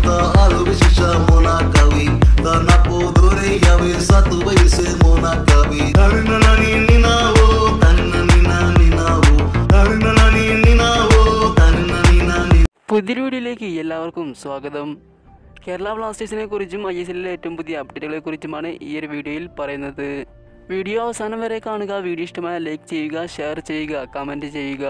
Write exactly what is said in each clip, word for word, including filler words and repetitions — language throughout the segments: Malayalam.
Taalo bishisha mona kawi Tanapo dore yawe satu bayse mona kawi Tarina nani ninavo Tarina nina ninavo Tarina nani ninavo Tarina nina ninavo പുതിയൊരു വീഡിയോയിലേക്ക് എല്ലാവർക്കും സ്വാഗതം. കേരള ബ്ലാസ്റ്റേഴ്സിനെ കുറിച്ചും ഐ എസ് എല്ലിലെ ഏറ്റവും പുതിയ അപ്ഡേറ്റുകളെ കുറിച്ചുമാണ് ഈ ഒരു വീഡിയോയിൽ പറയുന്നത്. വീഡിയോ അവസാനം വരെ കാണുക. വീഡിയോ ഇഷ്ടമായ ലൈക്ക് ചെയ്യുക, ഷെയർ ചെയ്യുക, കമൻറ്റ് ചെയ്യുക.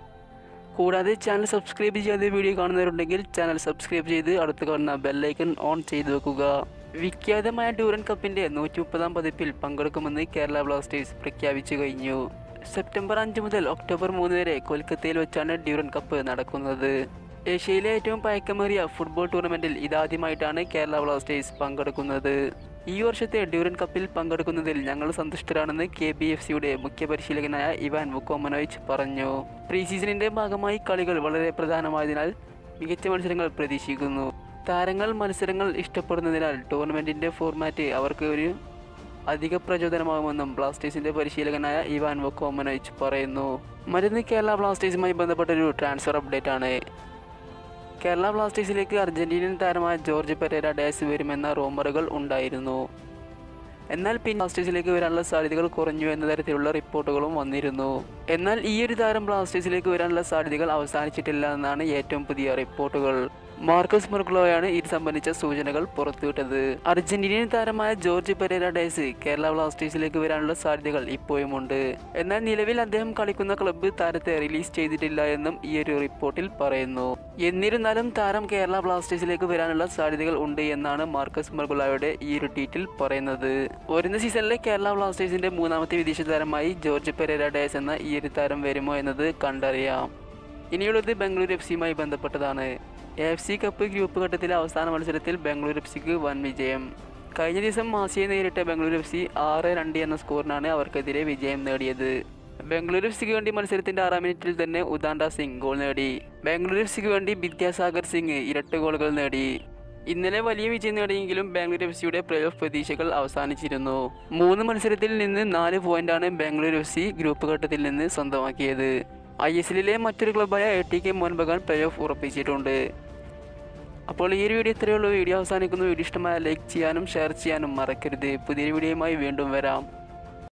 കൂടാതെ ചാനൽ സബ്സ്ക്രൈബ് ചെയ്യാതെ വീഡിയോ കാണുന്നവരുണ്ടെങ്കിൽ ചാനൽ സബ്സ്ക്രൈബ് ചെയ്ത് അടുത്ത് കാണുന്ന ബെല്ലൈക്കൺ ഓൺ ചെയ്ത് വെക്കുക. വിഖ്യാതമായ ഡ്യൂറൻ കപ്പിൻ്റെ നൂറ്റി മുപ്പതാം പതിപ്പിൽ പങ്കെടുക്കുമെന്ന് കേരള ബ്ലാസ്റ്റേഴ്സ് പ്രഖ്യാപിച്ചു കഴിഞ്ഞു. സെപ്റ്റംബർ അഞ്ച് മുതൽ ഒക്ടോബർ മൂന്ന് വരെ കൊൽക്കത്തയിൽ വെച്ചാണ് ഡ്യൂറൻ കപ്പ് നടക്കുന്നത്. ഏഷ്യയിലെ ഏറ്റവും പഴക്കമേറിയ ഫുട്ബോൾ ടൂർണമെൻറ്റിൽ ഇതാദ്യമായിട്ടാണ് കേരള ബ്ലാസ്റ്റേഴ്സ് പങ്കെടുക്കുന്നത്. ഈ വർഷത്തെ ഡ്യൂറൻ കപ്പിൽ പങ്കെടുക്കുന്നതിൽ ഞങ്ങൾ സന്തുഷ്ടരാണെന്ന് കെ ബി എഫ് സിയുടെ മുഖ്യ പരിശീലകനായ ഇവാൻ വുക്കോമനോവിച്ച് പറഞ്ഞു. പ്രീ സീസണിൻ്റെ ഭാഗമായി കളികൾ വളരെ പ്രധാനമായതിനാൽ മികച്ച മത്സരങ്ങൾ പ്രതീക്ഷിക്കുന്നു. താരങ്ങൾ മത്സരങ്ങൾ ഇഷ്ടപ്പെടുന്നതിനാൽ ടൂർണമെൻറ്റിൻ്റെ ഫോർമാറ്റ് അവർക്ക് ഒരു അധിക പ്രചോദനമാകുമെന്നും ബ്ലാസ്റ്റേഴ്സിൻ്റെ പരിശീലകനായ ഇവാൻ വുക്കോമനോവിച്ച് പറയുന്നു. മറ്റൊന്ന് കേരള ബ്ലാസ്റ്റേഴ്സുമായി ബന്ധപ്പെട്ടൊരു ട്രാൻസ്ഫർ അപ്ഡേറ്റ് ആണ്. കേരള ബ്ലാസ്റ്റേഴ്സിലേക്ക് അർജന്റീനിയൻ താരമായ ജോർജ് പെരേര ഡാസ് വരുമെന്ന റൂമറുകൾ ഉണ്ടായിരുന്നു. എന്നാൽ പിന്നെ ബ്ലാസ്റ്റേഴ്സിലേക്ക് വരാനുള്ള സാധ്യതകൾ കുറഞ്ഞു എന്ന തരത്തിലുള്ള റിപ്പോർട്ടുകളും വന്നിരുന്നു. എന്നാൽ ഈ ഒരു താരം ബ്ലാസ്റ്റേഴ്സിലേക്ക് വരാനുള്ള സാധ്യതകൾ അവസാനിച്ചിട്ടില്ല എന്നാണ് ഏറ്റവും പുതിയ റിപ്പോർട്ടുകൾ. മാർക്കസ് മെർക്കുളോയാണ് ഇത് സംബന്ധിച്ച സൂചനകൾ പുറത്തുവിട്ടത്. അർജന്റീനിയൻ താരമായ ജോർജ് പെരേര ഡാസ് കേരള ബ്ലാസ്റ്റേഴ്സിലേക്ക് വരാനുള്ള സാധ്യതകൾ ഇപ്പോഴുമുണ്ട്. എന്നാൽ നിലവിൽ അദ്ദേഹം കളിക്കുന്ന ക്ലബ്ബ് താരത്തെ റിലീസ് ചെയ്തിട്ടില്ല എന്നും ഈ ഒരു റിപ്പോർട്ടിൽ പറയുന്നു. എന്നിരുന്നാലും താരം കേരള ബ്ലാസ്റ്റേഴ്സിലേക്ക് വരാനുള്ള സാധ്യതകൾ ഉണ്ട് എന്നാണ് മാർക്കസ് മെർക്കുളോയുടെ ഈ ഒരു ട്വീറ്റിൽ പറയുന്നത്. വരുന്ന സീസണിലെ കേരള ബ്ലാസ്റ്റേഴ്സിന്റെ മൂന്നാമത്തെ വിദേശ താരമായി ജോർജ് പെരേര ഡാസ് എന്ന ഈ ഒരു താരം വരുമോ എന്നത് കണ്ടറിയാം. ഇനിയുള്ളത് ബംഗളൂരു എഫ് സിയുമായി ബന്ധപ്പെട്ടതാണ്. A F C cup group ഘട്ടത്തിലെ അവസാന മത്സരത്തിൽ ബംഗളൂരു എഫ് സിക്ക് വൻ വിജയം. കഴിഞ്ഞ ദിവസം മാസിയെ നേരിട്ട ബംഗളൂരു എഫ് സി ആറ് രണ്ട് എന്ന സ്കോറിനാണ് അവർക്കെതിരെ വിജയം നേടിയത്. ബംഗളൂരു എഫ് സിക്ക് വേണ്ടി മത്സരത്തിന്റെ ആറാം മിനിറ്റിൽ തന്നെ ഉദാണ്ട സിംഗ് ഗോൾ നേടി. ബംഗളൂരു എഫ് സിക്ക് വേണ്ടി വിദ്യാസാഗർ സിംഗ് ഇരട്ട ഗോളുകൾ നേടി. ഇന്നലെ വലിയ വിജയം നേടിയെങ്കിലും ബാംഗ്ലൂർ എഫ് സിയുടെ പ്ലേ ഓഫ് പ്രതീക്ഷകൾ അവസാനിച്ചിരുന്നു. മൂന്ന് മത്സരത്തിൽ നിന്ന് നാല് പോയിന്റാണ് ബാംഗ്ലൂർ എഫ് സി ഗ്രൂപ്പ് ഘട്ടത്തിൽ നിന്ന് സ്വന്തമാക്കിയത്. ഐ എസ് എല്ലിലെ മറ്റൊരു ക്ലബ്ബായ A T K Mohun Bagan play off ഉറപ്പിച്ചിട്ടുണ്ട്. അപ്പോൾ ഈ ഒരു വീഡിയോ ഇത്രയേ ഉള്ളൂ. വീഡിയോ അവസാനിക്കുന്നു. വീഡിയോ ഇഷ്ടമായ ലൈക്ക് ചെയ്യാനും ഷെയർ ചെയ്യാനും മറക്കരുത്. പുതിയൊരു വീഡിയോയുമായി വീണ്ടും വരാം.